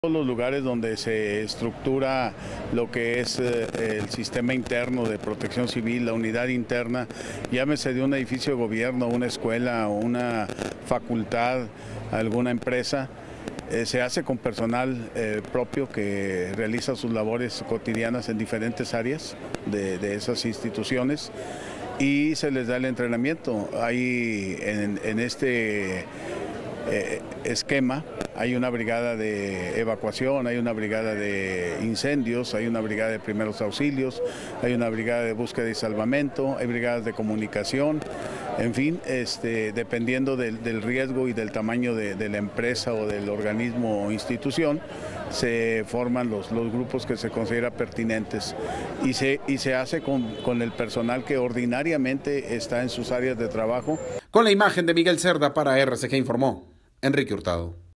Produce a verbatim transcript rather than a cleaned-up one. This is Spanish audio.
Todos los lugares donde se estructura lo que es eh, el sistema interno de protección civil, la unidad interna, llámese de un edificio de gobierno, una escuela, una facultad, alguna empresa, eh, se hace con personal eh, propio que realiza sus labores cotidianas en diferentes áreas de, de esas instituciones y se les da el entrenamiento. Hay en, en este eh, esquema hay una brigada de evacuación, hay una brigada de incendios, hay una brigada de primeros auxilios, hay una brigada de búsqueda y salvamento, hay brigadas de comunicación, en fin, este, dependiendo del, del riesgo y del tamaño de, de la empresa o del organismo o institución, se forman los, los grupos que se considera pertinentes y se, y se hace con, con el personal que ordinariamente está en sus áreas de trabajo. Con la imagen de Miguel Cerda para R C G informó Enrique Hurtado.